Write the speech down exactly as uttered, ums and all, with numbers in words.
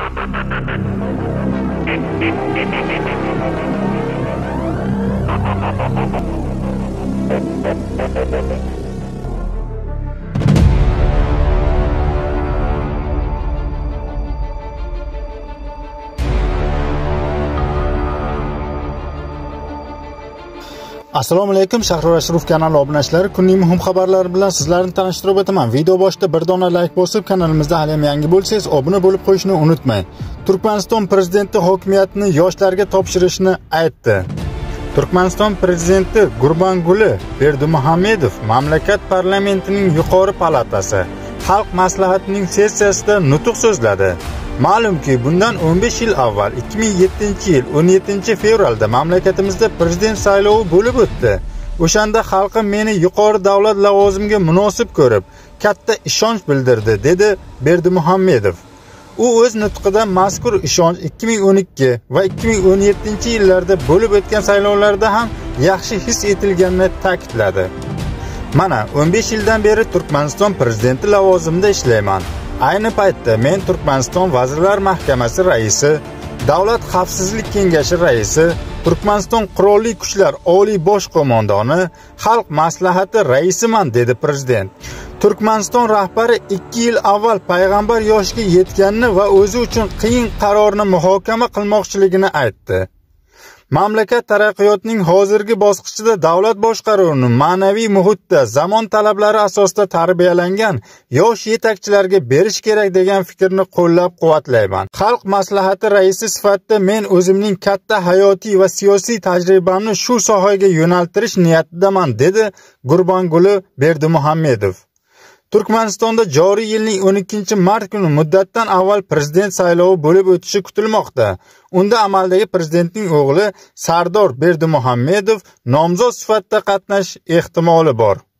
Assalomu alaykum, Shahror Ashraf kanali obunachilari, kunning muhim xabarlari bilan sizlarni tanishtirib o'taman. Video boshida bir dona like bosib, kanalimizda hali ham yangi bo'lsangiz, obuna bo'lib qo'yishni unutmang. Turkmaniston prezidenti hokimiyatni yoshlarga topshirishni aytdi. Turkmaniston prezidenti Gurbanguli Berdimuhamedov mamlakat parlamentining yuqori palatasi Xalq maslahatining sessiyasida nutq so'zladi. Ma'lumki, bundan o'n besh yil avval ikki ming yettinchi yil o'n yettinchi fevralda mamlakatimizda prezident saylovi bo'lib o'tdi. O'shanda xalqim meni yuqori davlat lavozimiga munosib ko'rib, katta ishonch bildirdi, dedi Berdimuhamedov. U o'z nutqida mazkur ishonch ikki ming o'n ikki va ikki ming o'n yettinchi yillarda bo'lib o'tgan saylovlarda ham yaxshi his etilganini ta'kidladi. Mana o'n besh yildan beri Turkmaniston prezidenti lavozimida ishlayman. Ayni paytda men Turkmaniston Vazirlar Mahkamasi raisi, Davlat xavfsizlik kengashi raisi, Turkmaniston Qurolli Kuchlar Oliy bosh qo'mondoni, Xalq maslahati raisiman, dedi prezident. Turkmaniston rahbari ikki yil avval payg'ambar yoshiga yetganini va o'zi uchun qiyin qarorni muhokama qilmoqchiligini aytdi. Mamlakat taraqqiyotining hozirgi bosqichida davlat boshqaruvini ma'naviy muhitda zamon talablari asosida tarbiyalangan yosh yetakchilarga berish kerak degan fikrni qo'llab-quvvatlayman. Xalq maslahati raisi sifatida men o'zimning katta hayotiy va siyosiy tajribamni shu sohaga yo'naltirish niyatidaman, dedi Gurbanguli Berdimuhamedov. Turkmanistonda joriy yilning o'n ikkinchi mart kuni muddatdan avval prezident saylovi bo'lib o'tishi kutilmoqda. Unda amaldagi prezidentning o'g'li Sardor Berdimuhamedov nomzod sifatida qatnashish ehtimoli bor.